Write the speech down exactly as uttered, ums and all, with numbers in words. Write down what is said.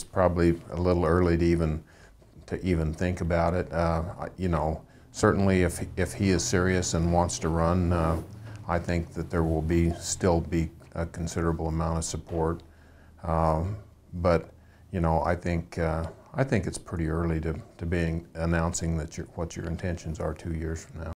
it's probably a little early to even to even think about it. Uh, you know, certainly if if he is serious and wants to run, uh, I think that there will be still be a considerable amount of support. Um, but you know, I think uh, I think it's pretty early to to being announcing that your, what your intentions are two years from now.